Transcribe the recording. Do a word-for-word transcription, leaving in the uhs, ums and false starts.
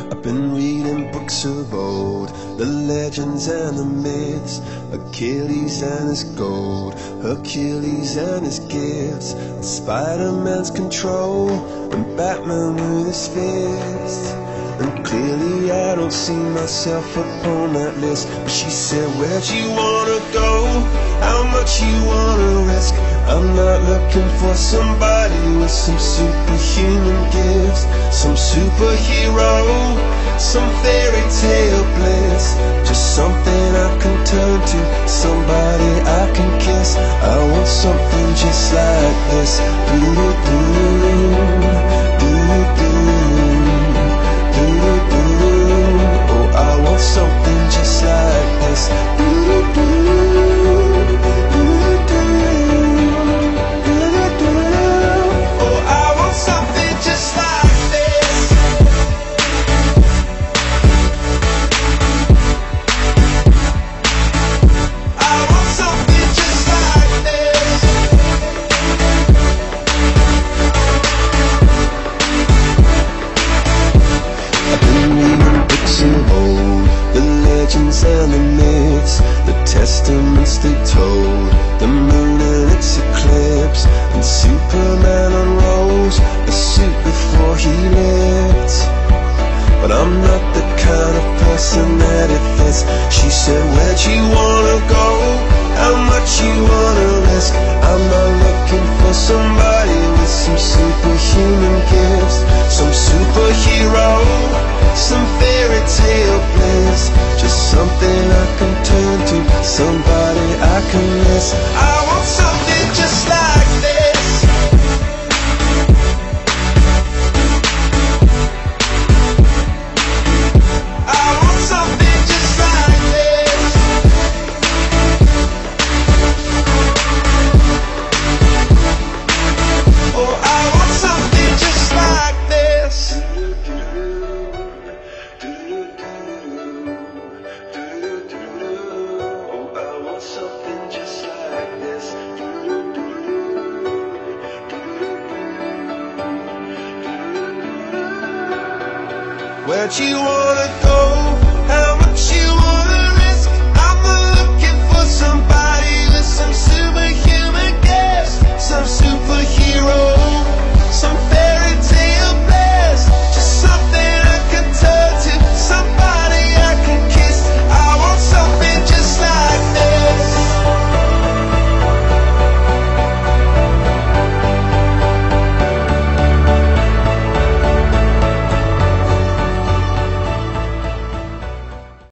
I've been reading books of old, the legends and the myths, Achilles and his gold, Hercules and his gifts, Spider-Man's control, and Batman with his fist. And clearly I don't see myself upon that list. But she said, where'd you wanna go? How much you wanna risk? I'm not looking for somebody with some superhuman gifts, some superhero, some fairy tale bliss. Just something I can turn to, somebody I can kiss. I want something just like this. Do-do-do, do-do-do. Oh, I want something just like this. Oh, I want something just like this. I want something just like this. I've been reading books of old, the legends and the myths, the testaments they told, the moon and its eclipse, and Superman unrolls a suit before he lived. But I'm not the kind of person that it fits. She said, where'd you wanna go? How much you wanna risk? I'm not looking for somebody with some superhuman gifts, some superhero, some fairy tale bliss. Just something I can turn to, somebody I can miss. I want something just like this. I want something just like this. Oh, I want something just like this. Oh, I want something just like this. Where'd you wanna go? How much you